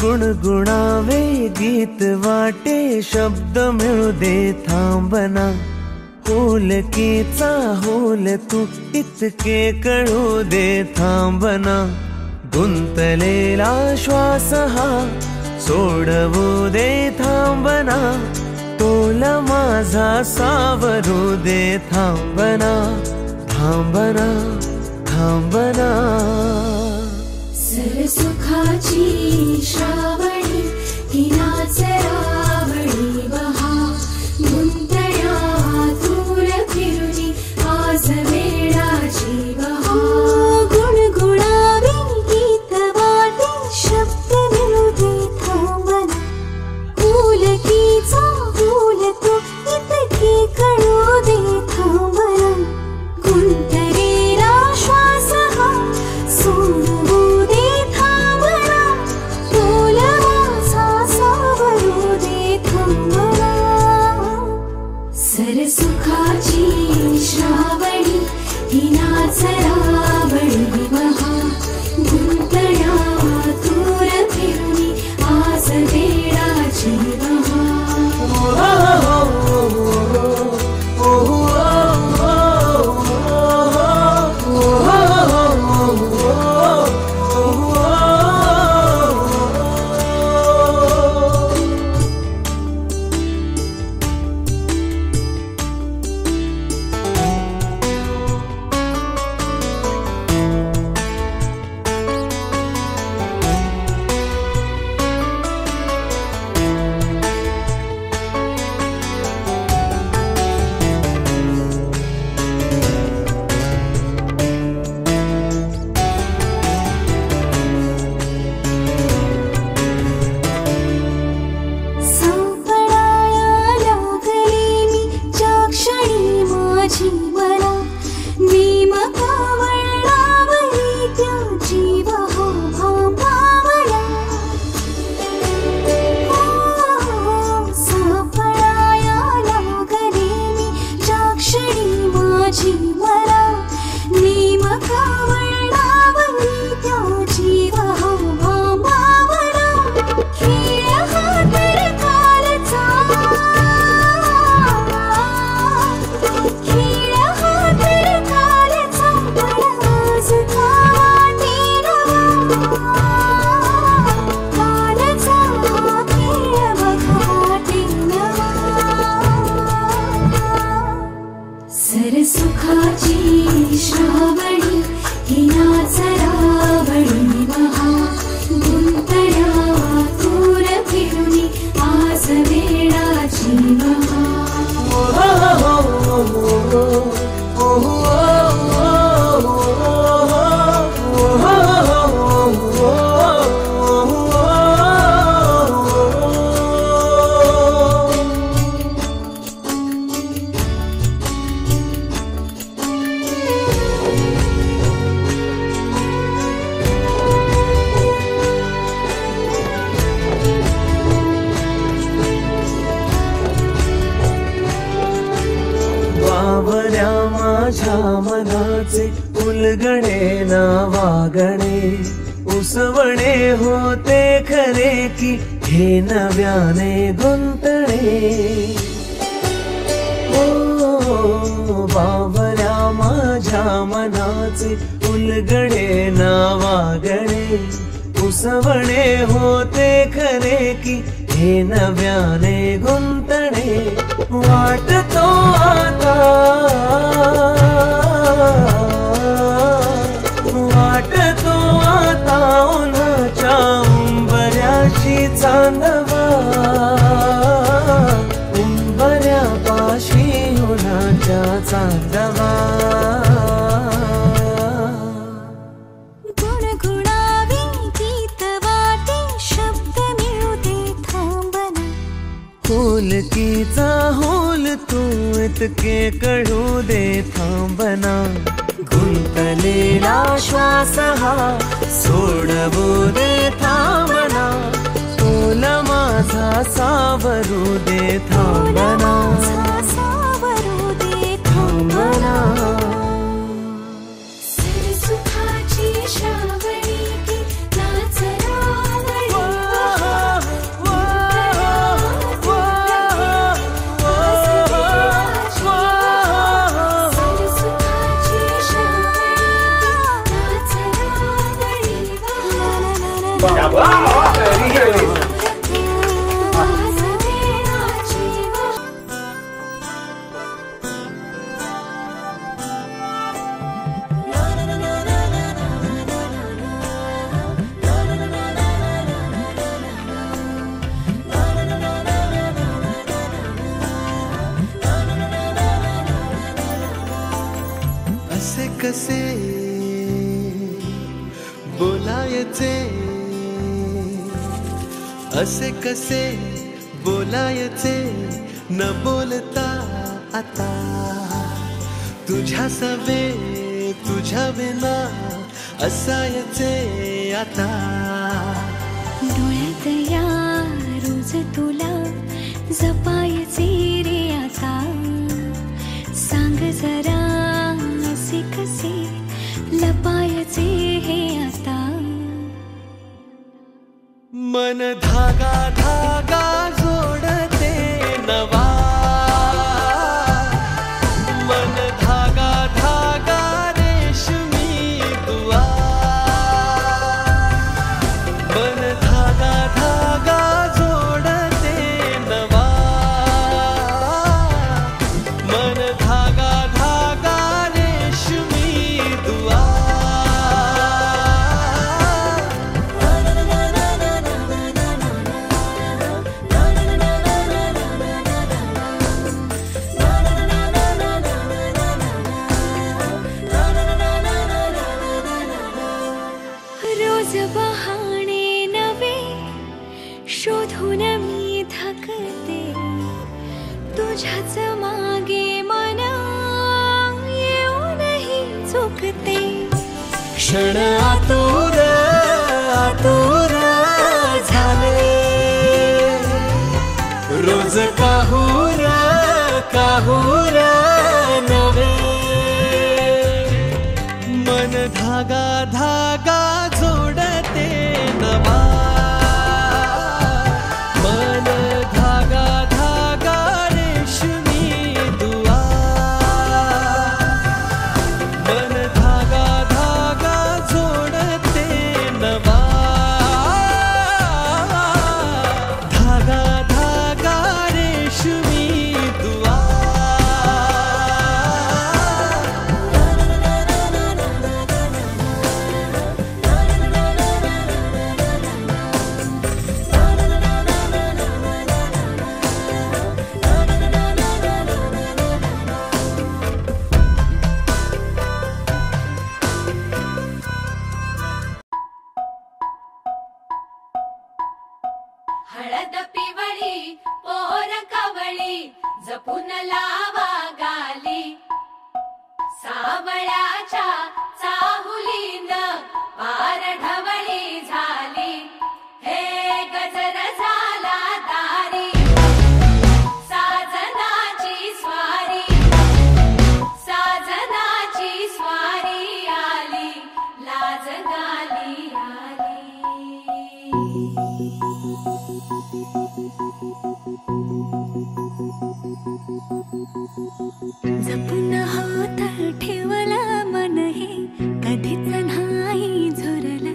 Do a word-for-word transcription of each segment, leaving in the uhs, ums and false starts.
गुणगुणावे गीत वाटे शब्द मिळू दे थांबना, होलकीचा होल तू इतके कळू दे थांबना, गुंतलेला श्वास हा सोडवू दे थांबना, तोल माझा सावरू दे थांबना, थांबना थांबना। सरसुखाची श्रावणी ही नाच रावणी बहा, गुंतण्या दूर फिरुनी आज वेळाची बहा, गुणगुणावे गीत वाटे शब्द मिळू दे थांबना, होलकीचा होल तू इतके कळू दे थांबना, गुंतलेला श्वास हा सोडवू दे थांबना, तोल माझा सावरू दे थांबना। सरसुखाची श्रावणी ही नाच रावणी बहा, गुंतण्या दूर फिरुनी आज वेळाची बहा। सरसुखाची श्रावणी ही नाच रावणी बहा, गुंतण्या दूर फिरुनी आज वेळाची बहा। बावऱ्या माझ्या मनाचे उलगडे ना वागणे, उसवणे होते खरे की हे नव्याने गुंतणे, ओ बावऱ्या माझ्या मनाचे उलगडे ना वागणे, उसवणे होते खरे की हे नव्याने गुंतणे, वाटतो आता वाटतो आता उन्हाच्या उंबऱ्याशी चांदवा, उंबऱ्यापाशी उन्हाच्या चांदवा। गुणगुणावे गीत वाटे शब्द मिळू दे थांबना, होलकीचा होल तू इतके कळू दे थांबना, गुंतलेला श्वास हा सोडवू दे थांबना, तोल माझा सावरू दे थांबना, सावरू दे थांबना। सरसुखाची श्रावणी ही नाच रावणी बहा, असे कसे बोलायचे, असे कसे बोलायचे न बोलता आता, तुझ्या सवे तुझ्या विना असायचे आता. डोळ्यात या रोज तुला जपायचे रे आता, सांग जरा असे कसे लपायचे हे आता. मन धागा धागा जोडते नवा, मन धागा धागा रेशमी दुआ, मन धागा धागा जोडते नवा, मन धागा धागा रेशमी दुआ. रोज बहाणे नवे शोधून मी थकते, तुझ्याच मागे मन येऊनही चुकते. क्षण आतुर आतुर झाले, रोज काहूर काहूर नवे, मन धागा धागा जोडते नवा, मन धागा धागा रेशमी दुआ, मन धागा धागा जोडते नवा, धागा धागा रेशमी दुआ. हळद पिवळी पोर कवळी जपून लावा गाली, सावळ्याच्या चाहुलीन पार ढवळी झाली. हे गजर झाला दारी, साजनाची स्वारी, साजनाची स्वारी आली, लाज गाली आली. जपून होत ठेवला मन हे कधीच नाही झुरलं,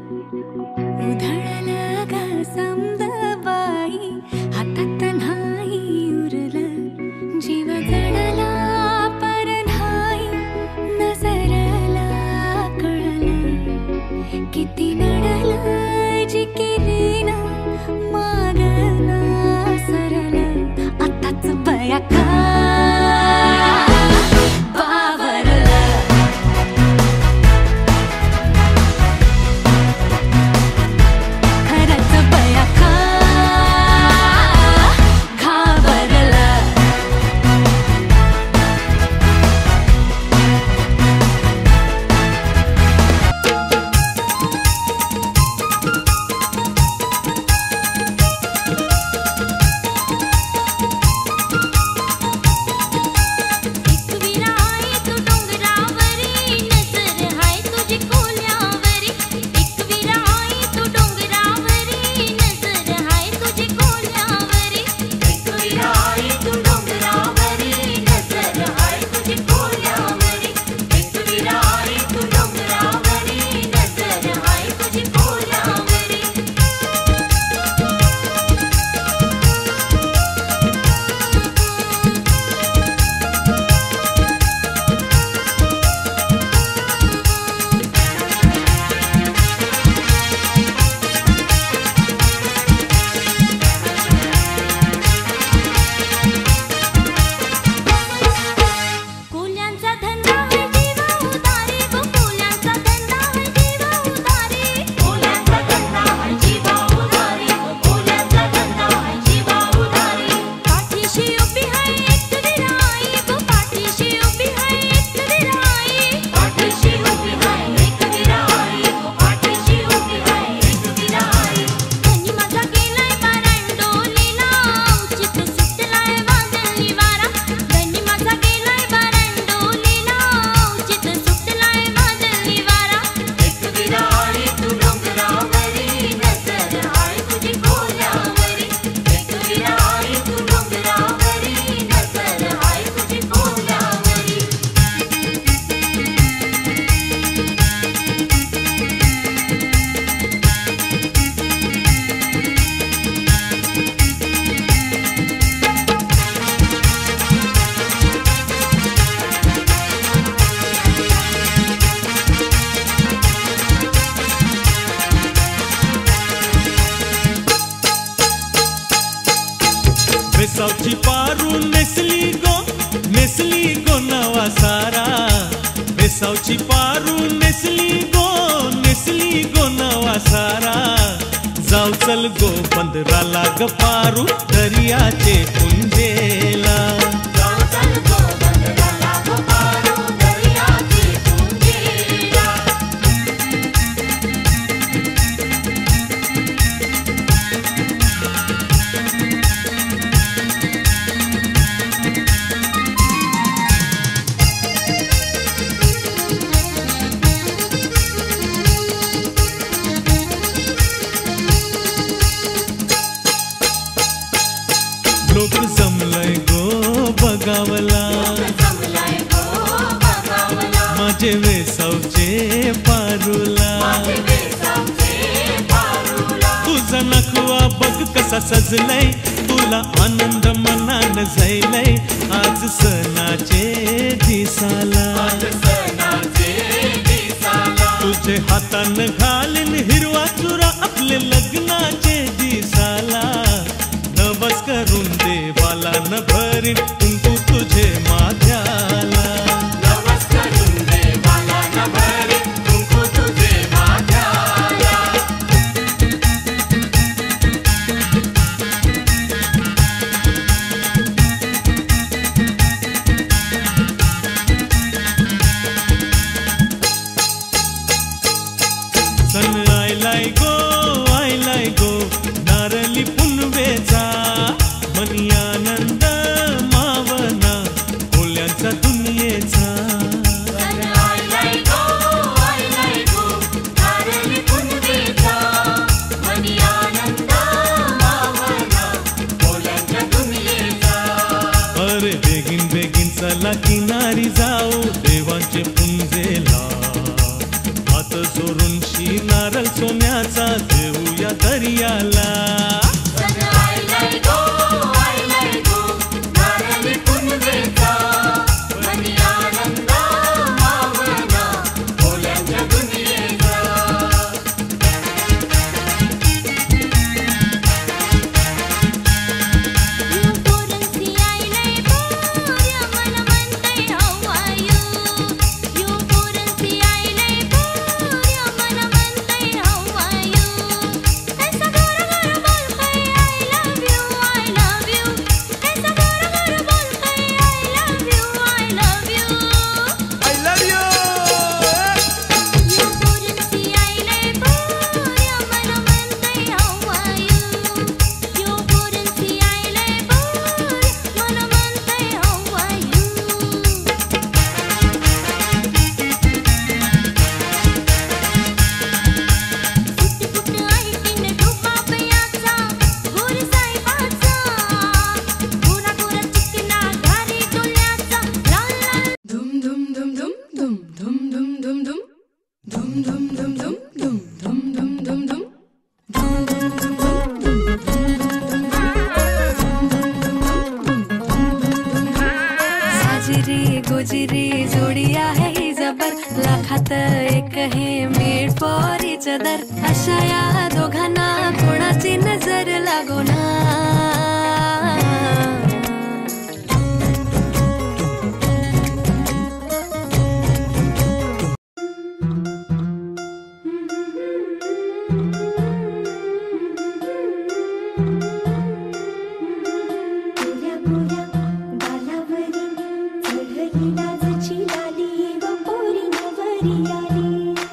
उधळलं ग समद बाई हातात नाही उरलं. जीव जडला पर नाही नजरला कळलं, किती नडलं जी केली ना साची पारू नेसली गो नेसली गो नवा सारा जाऊ चल गो बंदराला ग पारू दर्याचे पुंजेला लोक जमलंय गो बघावला माझे वेसावचे पारूला तुझा नखवा बघ कसा सजलय तुला आनंद मनान झैलय आज सणाचे दिसाला तुझे हातान घालीन हिरवा चुरा आपले लग्नाचे दिसाला नवस करून देवाला न भरीन कुंकू तुझे माथ्याला नवस करून देवाला न भरीन कुंकू तुझे माथ्याला सन आयलाय गो आयलाय गो नारली पुनवेचा मनी आनंद मावना कोल्यांचा दुनियेचा अरे बेगीन बेगीन चला किनारी जाऊ देवांचे पुंजेला हात जोडून शी नारळ सोन्याचा देऊया दर्याला गोजिरी जोडिया है ही जबर लाखात एक हे मेड फॉर इच अदर अशा या दोघांना कोणाची नजर लागो ना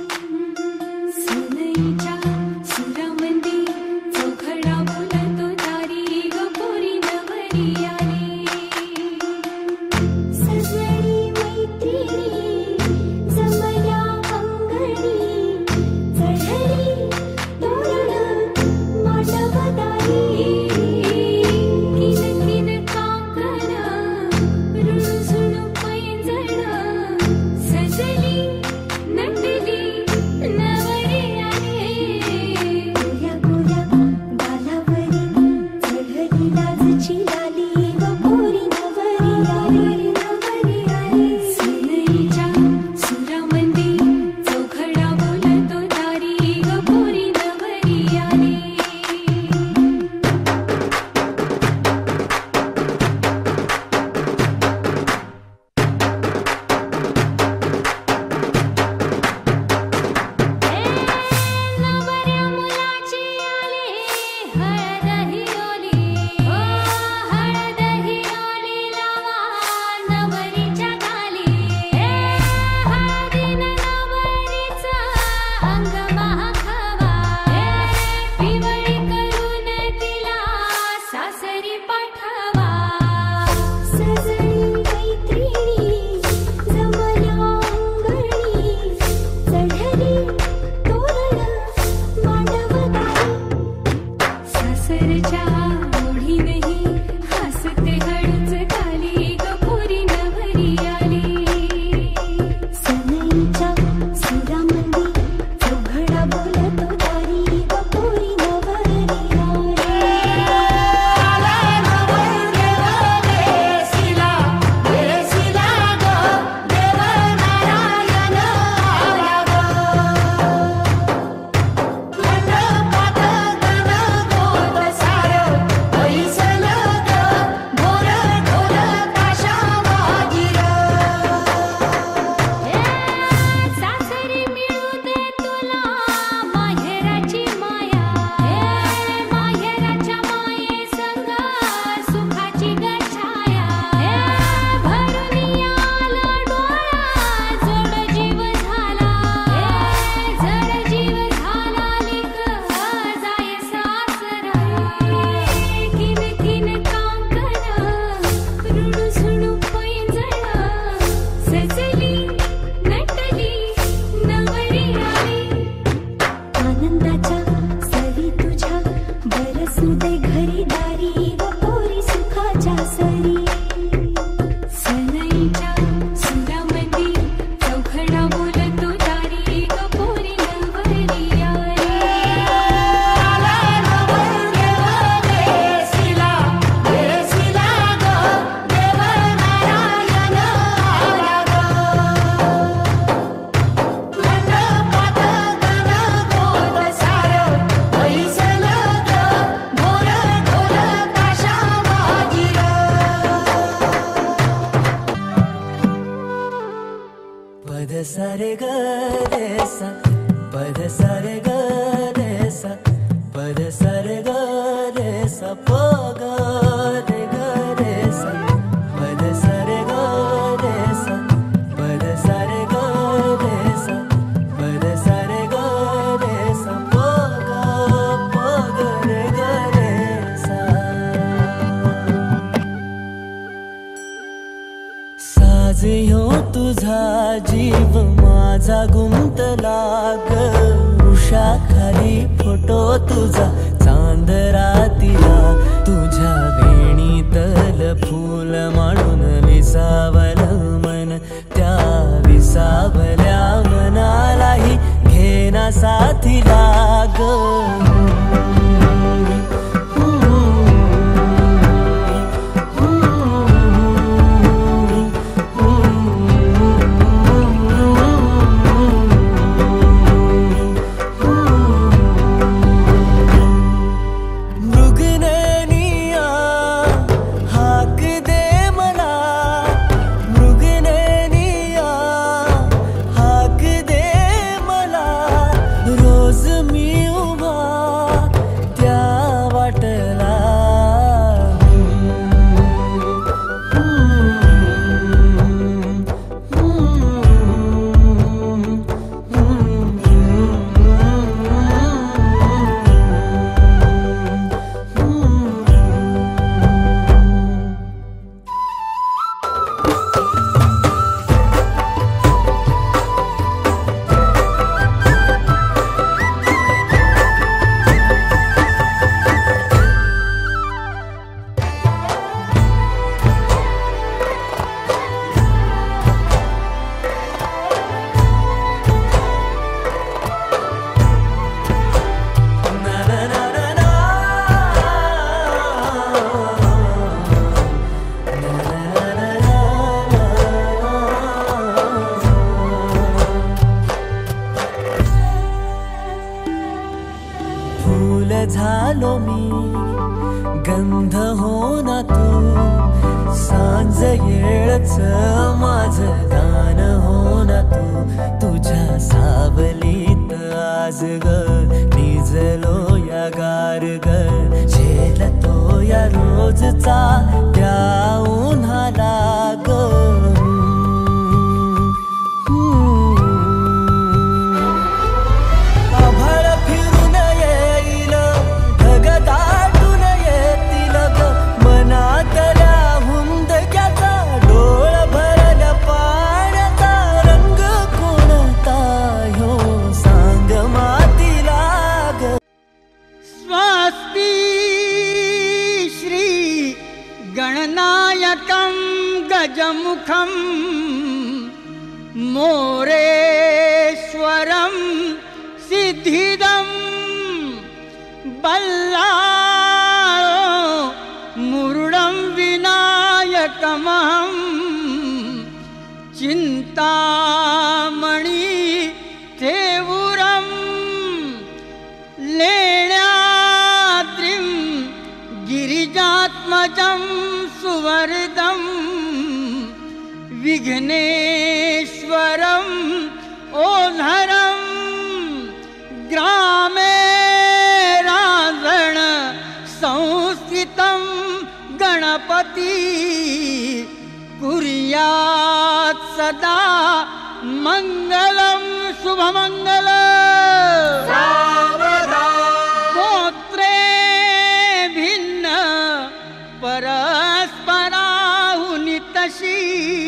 सुरमंदी चौखडा बोलतो महाखवा पिवळी करून तिला सासरी पाठवा सजनी मैत्रिणी जमल्या अंगणी चढली तोरण मांडवदारी सासरच्या ओढीनेही हसते हळूच खाली ग पोरी नवरी आली सनईच्या सुरामंदी चौघडा बोलतो दारी ग पोरी नवरी सासरी मिळू दे तुला माहेराची माया माहेराच्या माये संग सुखाची गछाया भरून आला डोळा जड जीव झाला जड जीव झाला लिक जाय सासरा किन किन कांकण रुडू सुडू पैंजण सजली नटली नवरी आली आनंदाच्या सरी तुझ्या बरसू दे घरी दारी ग पोरी सुखाच्या सरी सनईच्या सुरामंदी चौघडा बोलतो दारी ग पोरी नवरी आली पद सारे ग रे सा पद सारे ग रे सा पद सारे ग रे सा प ग रे ग रे सा पद सारे ग रे सा पद सारे ग रे सा पद सारे ग रे सा प ग प ग रे ग रे सा साज ह्यो तुझा जीव माझा गुंतला ग उषाखाली फोटो तुझा चांद रातीला तुझ्या वेणीतल फूल मांडून विसावल मन त्या विसावल्या मनालाही घेना साथीला ग मृगनैनिया हाक दे मला मृगनैनिया हाक दे मला रोज मी उभा त्या वाटला फूल झालो मी गंध हो ना तू सांज येळच माझ दान हो ना तू तुझ्या सावलीत आज ग निजलो या गार ग झेलतो या रोजचा त्या उन्हाला ग मुखम मोरेश्वरम सिद्धिदम बल्लाळो मुरुडं विनायकमहं चिंतामणि थेवुरं लेण्याद्रिं गिरिजात्मजं सुवरदं विघ्नेश्वरम् ओझरं ग्रामे रांधण संस्कृतं गणपति कुर्यात् सदा मंगलम शुभमंगलम् गोत्रे भिन्न परस्पराहुनि तशी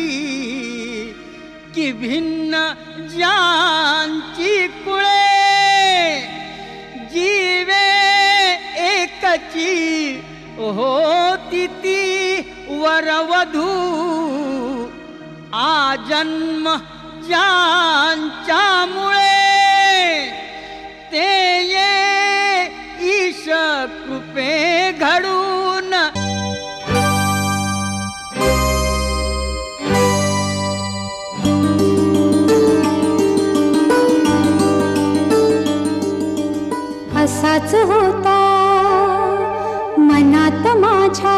की भिन्न ज्यांची कुळे जीवे एकची होती ती वरवधू आजन्म ज्यांच्यामुळे ते ये ईश कृपे घडून असाच होता मनात माझ्या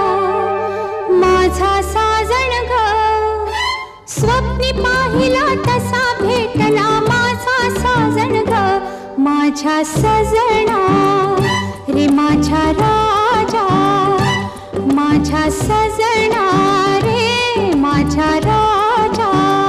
माझा साजण ग स्वप्नी पाहिला तसा भेटला माझा साजण ग माझ्या सजना रे माझ्या राजा माझ्या सजना रे माझ्या राजा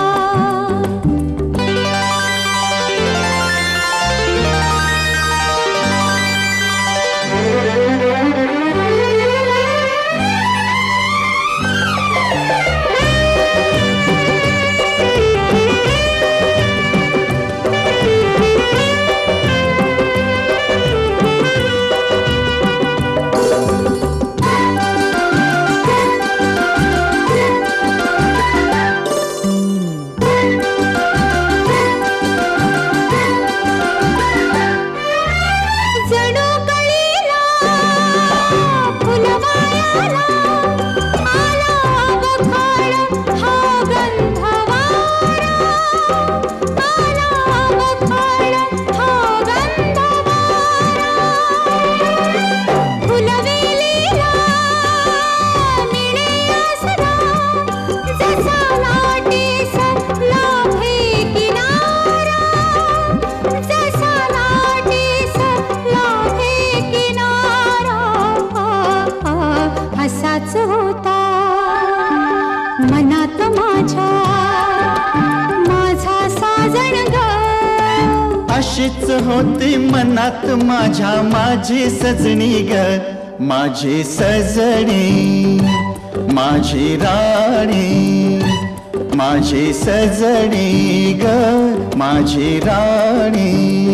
अशीच होती मनात माझ्या माझी सजनी ग माझी सजनी माझी राणी माझी सजनी ग माझी राणी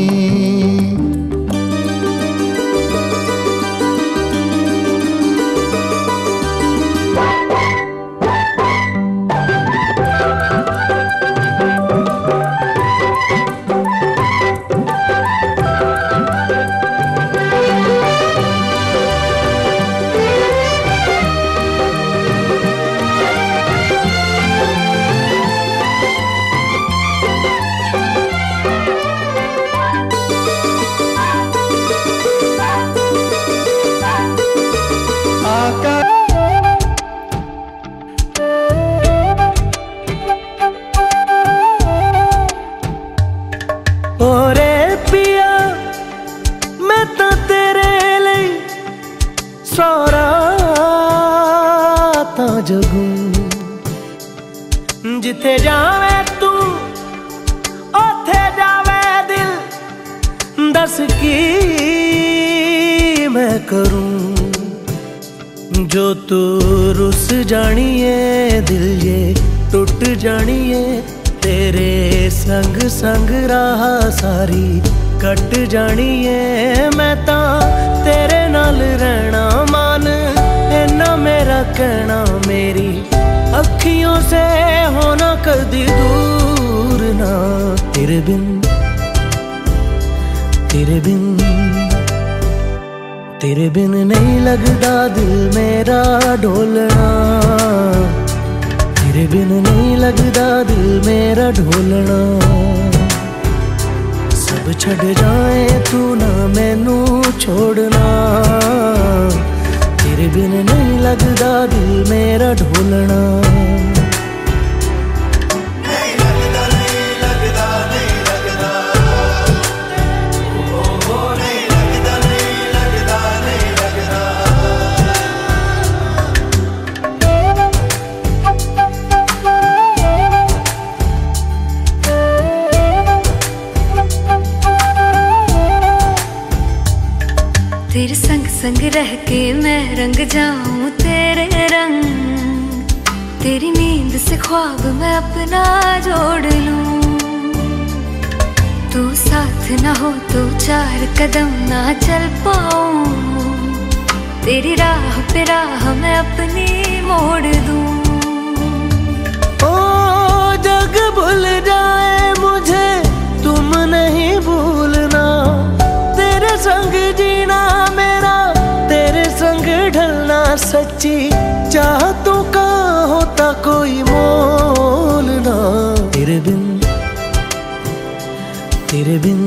जिथे जावे तू ओथे जावे दिल दस की मैं करूं जो तू रुस जानिए दिल ये टूट जानिए तेरे संग संग राह सारी कट जानिए मैं ता तेरे नाल रहना मान इन्ना मेरा कहना मेरी अखियों से होना कदी दूर ना, तेरे बिन तेरे बिन तेरे बिन नहीं लगदा दिल मेरा ढोलना, तेरे बिन नहीं लगदा दिल मेरा ढोलना। सब छड़ जाए तू ना मैनू छोड़ना, तेरे बिन नहीं लगदा दिल मेरा ढोलना। तेरे संग संग रह के मैं रंग जाऊं तेरे रंग, तेरी नींद से ख्वाब मैं अपना जोड़ लूं। तू साथ ना हो तो चार कदम ना चल पाऊं, तेरी राह पे राह मैं अपनी मोड़ दूं। ओ जग भूल जाए मुझे तुम नहीं भूलना, तेरे संग जीना मेरा तेरे संग ढलना। सच्ची चाहतों का होता कोई मोल ना, तेरे बिन तेरे बिन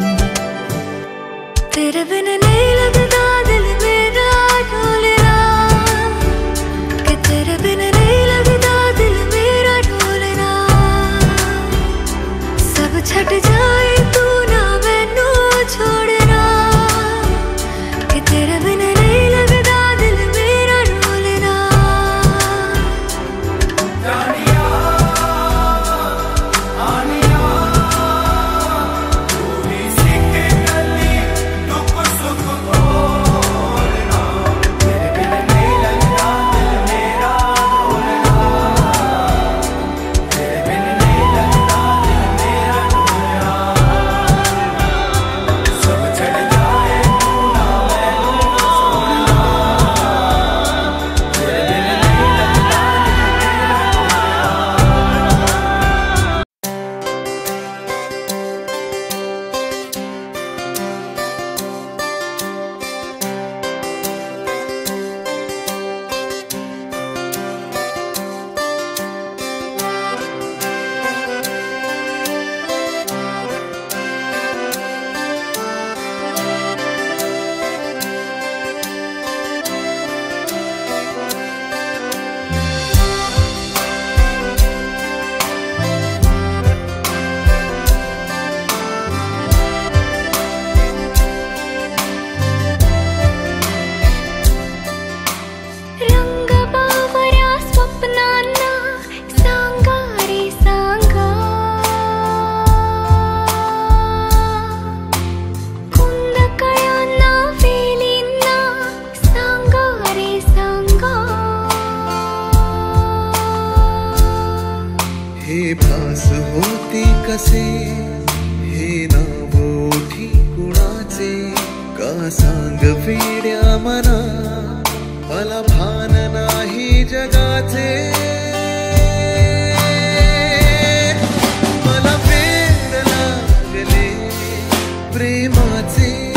तेरे बिन नहीं लगदा दिल मेरा ढोलना, कि तेरे बिन नहीं लगदा दिल मेरा ढोलना। सब छट जाए तू ना मैनू छोड़ना, कि तेरे बिन नहीं लगदा दिल मेरा ढोलना। हे भास होती कसे हे नाव ओठी कुणाचे, का सांग वेड्या मना मला भान नाही जगाचे। मला वेड लागले प्रेमाचे